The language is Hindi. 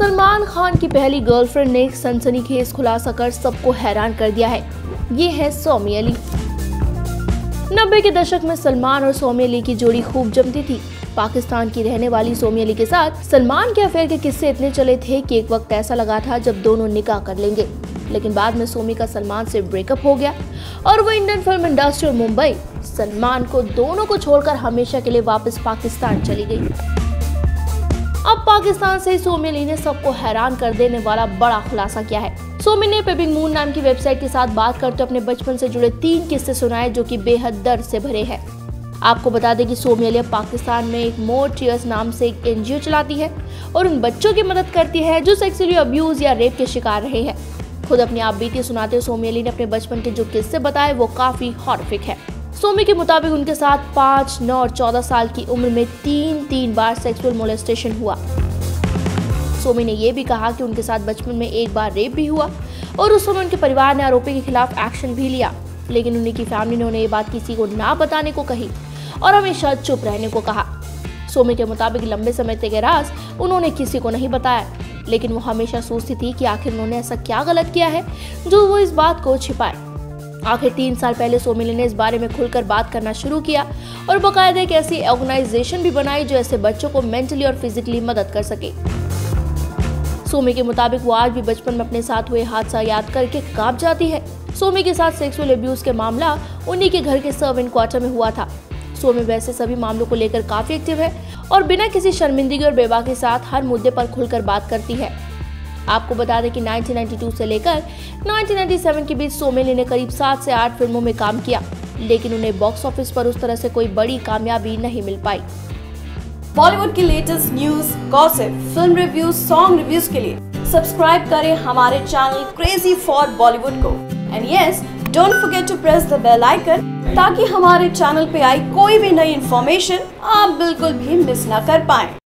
सलमान खान की पहली गर्लफ्रेंड ने एक सनसनीखेज खुलासा कर सबको हैरान कर दिया है। ये है सौमी अली। 90 के दशक में सलमान और सौमी अली की जोड़ी खूब जमती थी। पाकिस्तान की रहने वाली सौमी अली के साथ सलमान के अफेयर के किस्से इतने चले थे कि एक वक्त ऐसा लगा था जब दोनों निकाह कर लेंगे, लेकिन बाद में सौमी का सलमान से ब्रेकअप हो गया और वो इंडियन फिल्म इंडस्ट्री और मुंबई सलमान को दोनों को छोड़कर हमेशा के लिए वापस पाकिस्तान चली गई। अब पाकिस्तान से सौमी अली ने सबको हैरान कर देने वाला बड़ा खुलासा किया है। सौमी ने पेपिंग मून नाम की वेबसाइट के साथ बात करते अपने बचपन से जुड़े 3 किस्से सुनाए जो कि बेहद दर्द से भरे हैं। आपको बता दें कि सौमी अली पाकिस्तान में एक मोर टीयर्स नाम से एक एनजीओ चलाती है और उन बच्चों की मदद करती है जो सेक्सुअली अब्यूज या रेप के शिकार रहे हैं। खुद अपनी आप बीती सुनाते हुए सौमी अली ने अपने बचपन के जो किस्से बताए वो काफी हॉरिफिक है। सौमी के मुताबिक उनके साथ 5, 9 और 14 साल की उम्र में 3 बार सेक्सुअल मोलेस्टेशन हुआ। सौमी ने यह भी कहा कि उनके साथ बचपन में एक बार रेप भी हुआ और उस समय उनके परिवार ने आरोपी के खिलाफ एक्शन भी लिया, लेकिन उनकी फैमिली ने उन्हें ये बात किसी को ना बताने को कही और हमेशा चुप रहने को कहा। सौमी के मुताबिक लंबे समय तक राज उन्होंने किसी को नहीं बताया, लेकिन वो हमेशा सोचती थी कि आखिर उन्होंने ऐसा क्या गलत किया है जो वो इस बात को छिपाए। आखिर 3 साल पहले सौमी ने इस बारे में खुलकर बात करना शुरू किया और बाकायदा एक ऐसी ऑर्गेनाइजेशन भी बनाई जो ऐसे बच्चों को मेंटली और फिजिकली मदद कर सके। सौमी के मुताबिक वो आज भी बचपन में अपने साथ हुए हादसा याद करके कांप जाती है। सौमी के साथ सेक्सुअल अब्यूज के मामला उन्हीं के घर के सर्वेंट क्वार्टर में हुआ था। सौमी वैसे सभी मामलों को लेकर काफी एक्टिव है और बिना किसी शर्मिंदगी और बेबाकी के साथ हर मुद्दे पर खुलकर बात करती है। आपको बता दें कि 1992 से लेकर 1997 के बीच सौमी अली ने करीब 7 से 8 फिल्मों में काम किया, लेकिन उन्हें बॉक्स ऑफिस पर उस तरह से कोई बड़ी कामयाबी नहीं मिल पाई। बॉलीवुड की latest news, gossip, film reviews, song reviews के लिए सब्सक्राइब करें हमारे चैनल क्रेजी फॉर बॉलीवुड को। And yes, don't forget to press the bell icon ताकि हमारे चैनल पे आई कोई भी नई इंफॉर्मेशन आप बिल्कुल भी मिस ना कर पाएं।